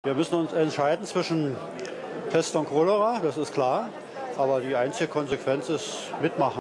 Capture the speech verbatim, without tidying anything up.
Wir müssen uns entscheiden zwischen Pest und Cholera, das ist klar. Aber die einzige Konsequenz ist mitmachen.